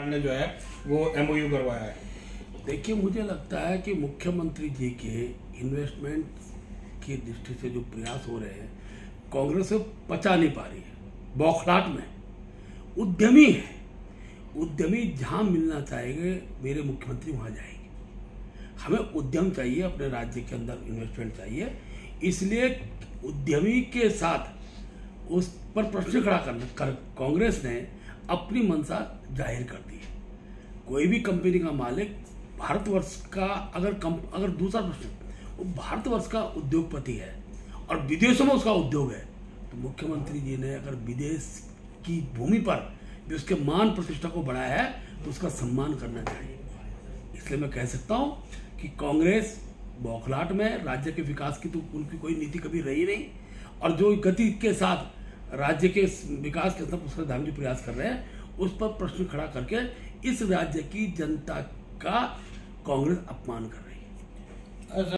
ने जो है वो MOU करवाया है। देखिए, मुझे लगता है कि मुख्यमंत्री जी के इन्वेस्टमेंट की दृष्टि से जो प्रयास हो रहे हैं, कांग्रेस से पचा नहीं पा रही है। बौखलाहट में उद्यमी है, उद्यमी जहां मिलना चाहेंगे मेरे मुख्यमंत्री वहां जाएंगे। हमें उद्यम चाहिए, अपने राज्य के अंदर इन्वेस्टमेंट चाहिए, इसलिए उद्यमी के साथ उस पर प्रश्न खड़ा कर कांग्रेस ने अपनी मंशा जाहिर कर दी है। कोई भी कंपनी का मालिक भारतवर्ष का अगर दूसरा प्रश्न, वो भारतवर्ष का उद्योगपति है और विदेशों में उसका उद्योग है, तो मुख्यमंत्री जी ने अगर विदेश की भूमि पर भी उसके मान प्रतिष्ठा को बढ़ाया है तो उसका सम्मान करना चाहिए। इसलिए मैं कह सकता हूं कि कांग्रेस बौखलाहट में, राज्य के विकास की तो उनकी कोई नीति कभी रही नहीं, और जो गति के साथ राज्य के विकास के साथ उसका धार्मिक प्रयास कर रहे हैं, उस पर प्रश्न खड़ा करके इस राज्य की जनता का कांग्रेस अपमान कर रही है।